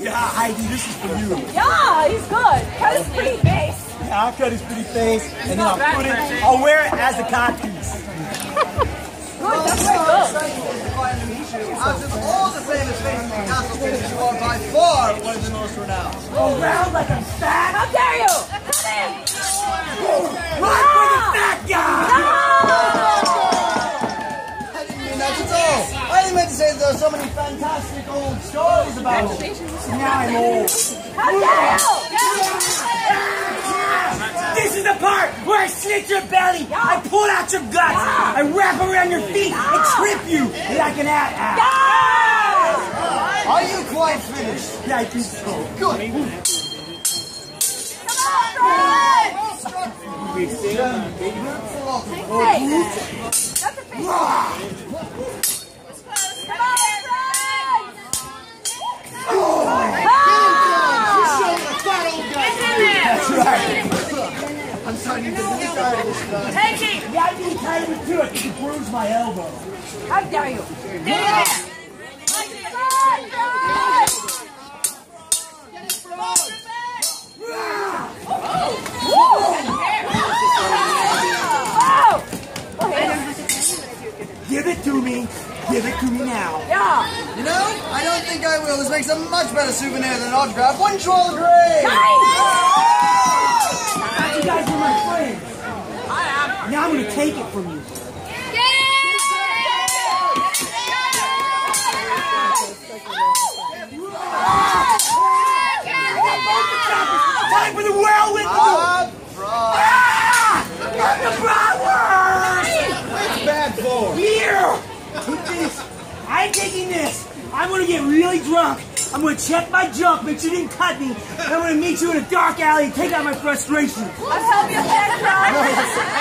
Yeah, Heidi, this is for you. Yeah, he's good. Cut his pretty face. Yeah, I'll cut his pretty face, and then I'll wear it as a codpiece. Good, that's very good. Out of all the famous faces in Castle Finish, you are by far one of the most renowned. Go round like I'm fat. How dare you? Come in. Run for the fat guy! I didn't mean that at all. I only meant to say that there are so many fantastic old stories about him. Now I'm old. How dare you? This is the part where I slit your belly, I pull out your guts, I wrap around your feet and trip you like an ass. Are you quite finished? Yeah, I think so. Good. That's right. I'm starting to get really tired of this stuff. Take it. Yeah, I'm getting tired of it too. It bruised my elbow. How dare you? Give it to me. Give it to me now. Yeah. You know, I don't think I will. This makes a much better souvenir than an autograph. Wouldn't you all agree? You guys were my friends. Now I'm going to take it from you. Time for the whirlwind! The bratwurst! It's bad for. Here! Put this. I'm taking this. I'm going to get really drunk. I'm going to check my junk, make sure you didn't cut me. And I'm going to meet you in a dark alley and take out my frustration. I'll help you, Frans.